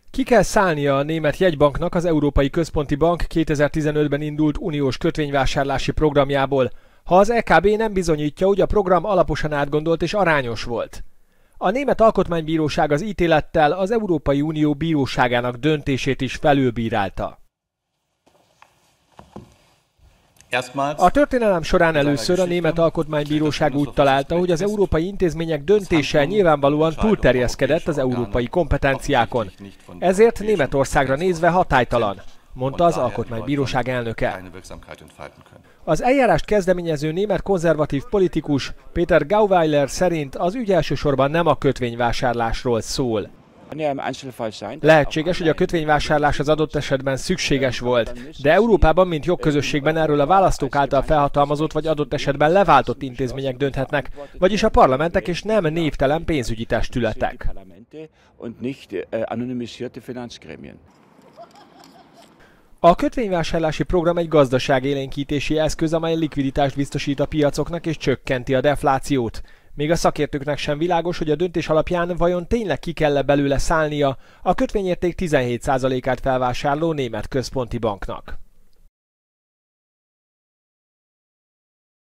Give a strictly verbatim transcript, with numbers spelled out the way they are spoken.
Ki kell szállnia a német jegybanknak az Európai Központi Bank kétezer-tizenötben indult uniós kötvényvásárlási programjából, ha az é ká bé nem bizonyítja, hogy a program alaposan átgondolt és arányos volt. A Német Alkotmánybíróság az ítélettel az Európai Unió bíróságának döntését is felülbírálta. A történelem során először a Német Alkotmánybíróság úgy találta, hogy az európai intézmények döntése nyilvánvalóan túlterjeszkedett az európai kompetenciákon. Ezért Németországra nézve hatálytalan, mondta az Alkotmánybíróság elnöke. Az eljárást kezdeményező német konzervatív politikus Peter Gauweiler szerint az ügy elsősorban nem a kötvényvásárlásról szól. Lehetséges, hogy a kötvényvásárlás az adott esetben szükséges volt, de Európában, mint jogközösségben erről a választók által felhatalmazott vagy adott esetben leváltott intézmények dönthetnek, vagyis a parlamentek és nem névtelen pénzügyi testületek. A kötvényvásárlási program egy gazdaságélénkítési eszköz, amely likviditást biztosít a piacoknak és csökkenti a deflációt. Még a szakértőknek sem világos, hogy a döntés alapján vajon tényleg ki kell-e belőle szállnia a kötvényérték tizenhét százalékát felvásárló német központi banknak.